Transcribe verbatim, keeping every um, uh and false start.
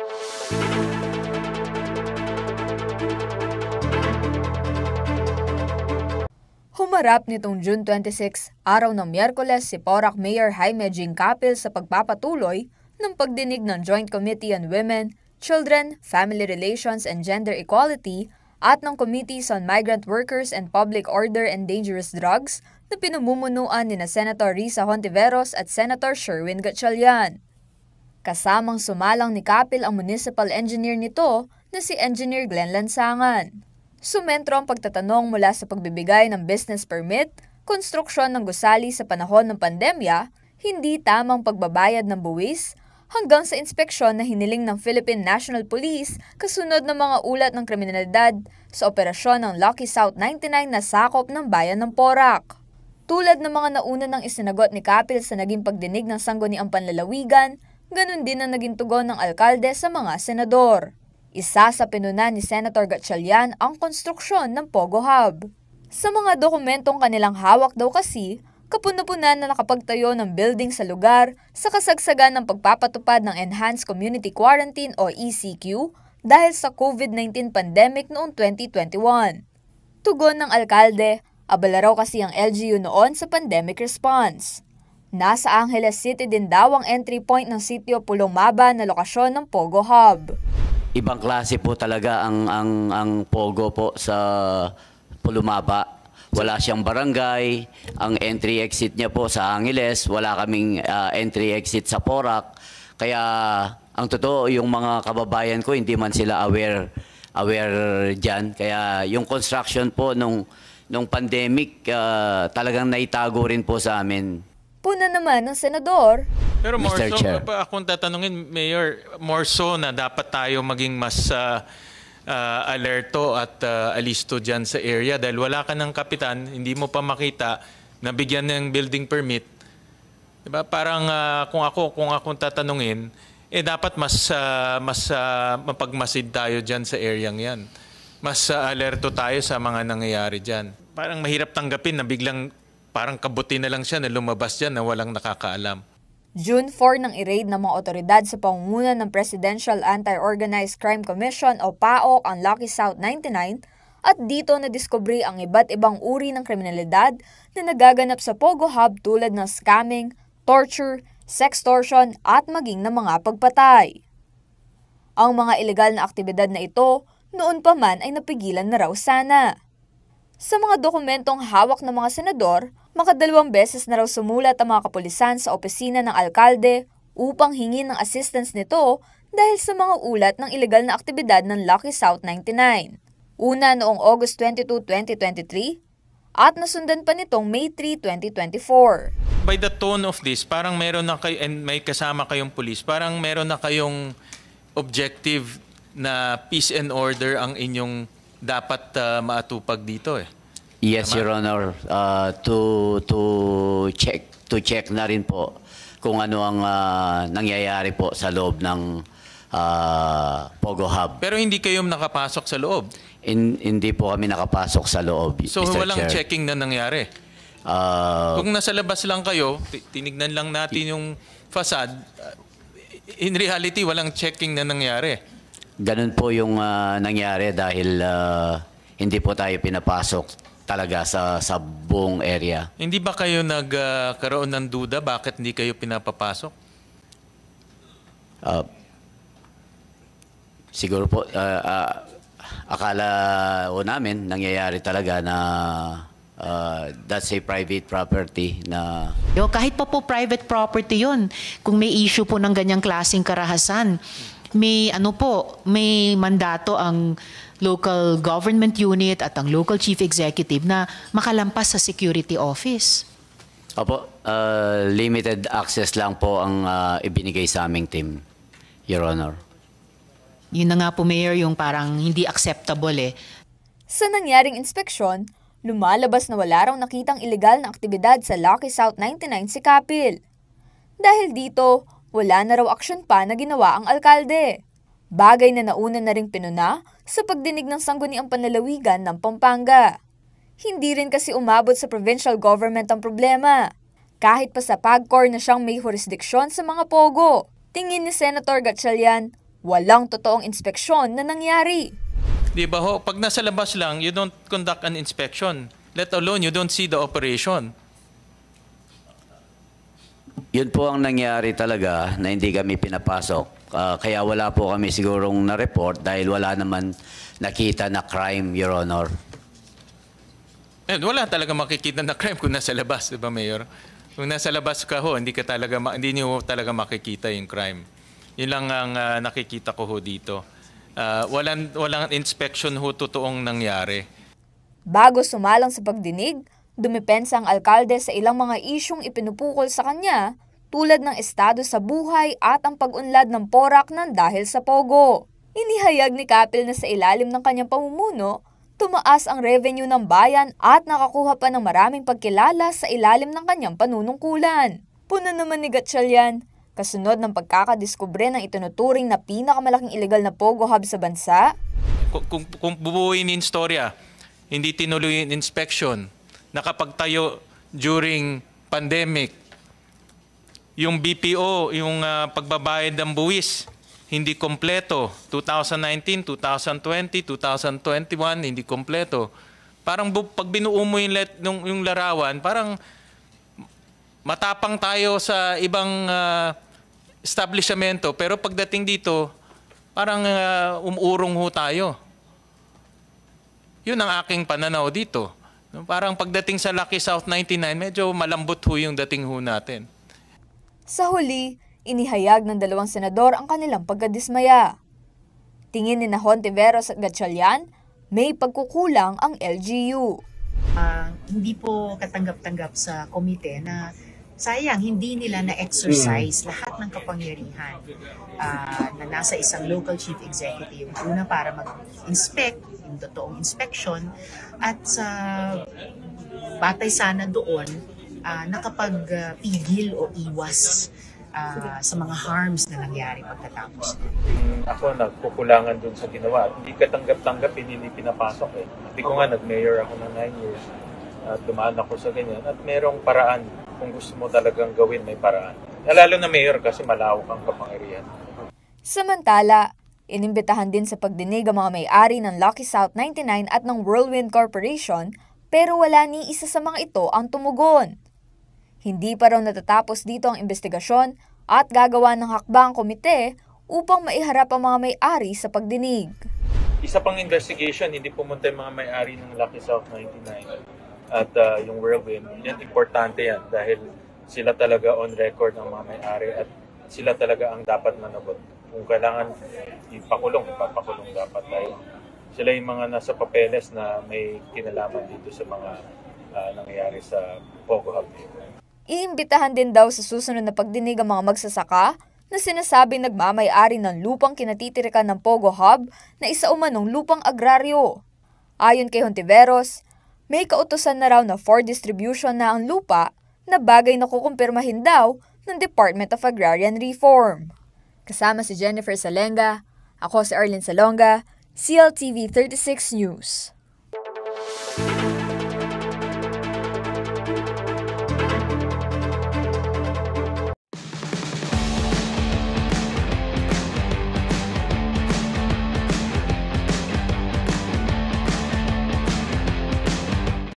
Humarap nitong June twenty-six, araw ng Miyerkules, si Porac Mayor Jaime Jing Capil sa pagpapatuloy ng pagdinig ng Joint Committee on Women, Children, Family Relations and Gender Equality at ng Committees on Migrant Workers and Public Order and Dangerous Drugs na pinamumunuan ni na Senator Risa Hontiveros at Senator Sherwin Gatchalian. Kasamang sumalang ni Capil ang municipal engineer nito na si Engineer Glenn Lansangan. Sumentro ang pagtatanong mula sa pagbibigay ng business permit, konstruksyon ng gusali sa panahon ng pandemya, hindi tamang pagbabayad ng buwis, hanggang sa inspeksyon na hiniling ng Philippine National Police kasunod ng mga ulat ng kriminalidad sa operasyon ng Lucky South ninety-nine na sakop ng bayan ng Porac. Tulad ng mga nauna ng isinagot ni Capil sa naging pagdinig ng sangguniang panlalawigan, ganun din ang naging tugon ng alkalde sa mga senador. Isa sa pinunan ni Senator Gatchalian ang konstruksyon ng Pogo Hub. Sa mga dokumentong kanilang hawak daw kasi, kapuna-punan na nakapagtayo ng building sa lugar sa kasagsagan ng pagpapatupad ng Enhanced Community Quarantine o E C Q dahil sa COVID nineteen pandemic noong twenty twenty-one. Tugon ng alkalde, abala raw kasi ang L G U noon sa pandemic response. Nasa Angeles City din daw ang entry point ng sitio Pulong Maba na lokasyon ng Pogo Hub. Ibang klase po talaga ang ang ang Pogo po sa Pulumaba. Wala siyang barangay, ang entry exit niya po sa Angeles, wala kaming uh, entry exit sa Porac. Kaya ang totoo, yung mga kababayan ko hindi man sila aware aware diyan. Kaya yung construction po nung nung pandemic uh, talagang naitago rin po sa amin. Puna naman ng senador. Pero more Mister so, Chair. akong tatanungin, Mayor, more so na dapat tayo maging mas uh, uh, alerto at uh, alisto dyan sa area dahil wala ka ng kapitan, hindi mo pa makita na bigyan ng building permit. Diba? Parang uh, kung ako kung akong tatanungin, eh dapat mas uh, mas uh, mapagmasid tayo dyan sa areang yan. Mas uh, alerto tayo sa mga nangyayari dyan. Parang mahirap tanggapin na biglang parang kabuti na lang siya na lumabas dyan na walang nakakaalam. June four nang i-raid ng mga otoridad sa pangunguna ng Presidential Anti-Organized Crime Commission o P A O ang Lucky South ninety-nine at dito nadiskubre ang iba't ibang uri ng kriminalidad na nagaganap sa Pogo Hub tulad ng scamming, torture, sextortion at maging ng mga pagpatay. Ang mga ilegal na aktibidad na ito noon pa man ay napigilan na raw sana. Sa mga dokumentong hawak ng mga senador, makadalawang beses na raw sumulat ang mga kapulisan sa opisina ng alkalde upang hingin ng assistance nito dahil sa mga ulat ng ilegal na aktibidad ng Lucky South ninety-nine. Una noong August twenty-two, twenty twenty-three at nasundan pa nitong May three, twenty twenty-four. By the tone of this, parang meron na kayo, and may kasama kayong pulis, parang meron na kayong objective na peace and order ang inyong dapat uh, maatupag dito eh. Yes, Tama? Your Honor, uh, to to check to check na rin po kung ano ang uh, nangyayari po sa loob ng uh, Pogo Hub. Pero hindi kayo nakapasok sa loob. In, hindi po kami nakapasok sa loob, So Mister walang Chair. checking na nangyari. Uh, Kung nasa labas lang kayo, tinignan lang natin yung facade, in reality walang checking na nangyari. Ganun po yung uh, nangyari dahil uh, hindi po tayo pinapasok talaga sa, sa buong area. Hindi ba kayo nagkaroon uh, ng duda bakit hindi kayo pinapapasok? Uh, siguro po, uh, uh, akala o namin nangyayari talaga na uh, that's a private property na... Yo, kahit pa po private property yun, kung may issue po ng ganyang klaseng karahasan, may ano po, may mandato ang local government unit at ang local chief executive na makalampas sa security office. Opo, uh, limited access lang po ang uh, ibinigay sa aming team, Your Honor. Yun na nga po, Mayor, yung parang hindi acceptable eh. Sa nangyaring inspeksyon, lumalabas na wala raw nakitang ilegal na aktibidad sa Lucky South ninety-nine si Capil. Dahil dito, wala na raw aksyon pa na ginawa ang alkalde. Bagay na nauna na ring pinuna sa pagdinig ng sangguniang panlalawigan ng Pampanga. Hindi rin kasi umabot sa provincial government ang problema. Kahit pa sa PAGCOR na siyang may jurisdiksyon sa mga pogo. Tingin ni Senator Gatchalian, walang totoong inspeksyon na nangyari. Di ba ho, pag nasa labas lang, you don't conduct an inspection. Let alone, you don't see the operation. Yun po ang nangyari talaga na hindi kami pinapasok. Ah, kaya wala po kami sigurong na-report dahil wala naman nakita na crime, Your Honor. And wala talaga makikita na crime kung nasa labas, di ba, Mayor? Kung nasa labas ka ho, hindi ka talaga ma- hindi niyo talaga makikita yung crime. Yun lang ang ah, nakikita ko ho dito. Ah, walang walang inspection ho totoong nangyari. Bago sumalang sa pagdinig, dumipensa ang alkalde sa ilang mga isyong ipinupukol sa kanya tulad ng estado sa buhay at ang pag-unlad ng Porac ng dahil sa Pogo. Inihayag ni Capil na sa ilalim ng kanyang pamumuno, tumaas ang revenue ng bayan at nakakuha pa ng maraming pagkilala sa ilalim ng kanyang panunungkulan. Puna naman ni Gatchalian, kasunod ng pagkakadiskubre ng itinuturing na pinakamalaking illegal na Pogo hub sa bansa. Kung, kung, kung bubuuin yung istorya, hindi tinuloy yung inspection, nakapagtayo during pandemic, yung B P O, yung uh, pagbabayad ng buwis, hindi kompleto. twenty nineteen, twenty twenty, twenty twenty-one, hindi kompleto. Parang bu- pag binuo mo yung, let, yung, yung larawan, parang matapang tayo sa ibang uh, establishmento, pero pagdating dito, parang uh, umurong ho tayo. Yun ang aking pananaw dito. Parang pagdating sa Lucky South ninety-nine, medyo malambot ho yung dating ho natin. Sa huli, inihayag ng dalawang senador ang kanilang pagkadismaya. Tingin ni Hontiveros at Gatchalian, may pagkukulang ang L G U. Uh, hindi po katanggap-tanggap sa komite na sayang hindi nila na-exercise lahat ng kapangyarihan uh, na nasa isang local chief executive. Una para mag-inspect, yung totoong inspection, at sa batay sana doon, uh, nakapagpigil o iwas uh, sa mga harms na nangyari pagkatapos. Ako nagkukulangan dun sa ginawa. Hindi katanggap-tanggap, hindi pinapasok eh. Hindi ko nga nag-mayor ako ng nine years at dumaan ako sa ganyan. At merong paraan. Kung gusto mo talagang gawin, may paraan. Lalo na mayor kasi malawak ang kapangyarihan. Samantala, inimbitahan din sa pagdinig ang mga may-ari ng Lucky South ninety-nine at ng Whirlwind Corporation, pero wala ni isa sa mga ito ang tumugon. Hindi pa raw natatapos dito ang investigasyon at gagawa ng hakbang komite upang maiharap ang mga may-ari sa pagdinig. Isa pang investigation, hindi pumunta yung mga may-ari ng Lucky South ninety-nine at uh, yung Whirlwind. Yan, importante yan dahil sila talaga on record ng mga may-ari at sila talaga ang dapat managot. Kung kailangan ipakulong, ipapakulong dapat dahil sila yung mga nasa papeles na may kinalaman dito sa mga uh, nangyayari sa Pogo Hub. Iimbitahan din daw sa susunod na pagdinig ang mga magsasaka na sinasabi nagmamay-ari ng lupang kinatitirikan ng Pogo Hub na isa umanong lupang agraryo. Ayon kay Hontiveros, may kautusan na raw na for distribution na ang lupa na bagay na kukumpirmahin daw ng Department of Agrarian Reform. Kasama si Jennifer Salenga, ako si Arlene Salonga, C L T V thirty-six News.